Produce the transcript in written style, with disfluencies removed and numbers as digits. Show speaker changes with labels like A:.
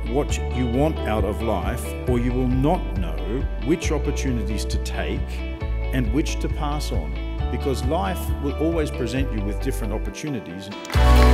A: what you want out of life, or you will not know which opportunities to take and which to pass on, because life will always present you with different opportunities.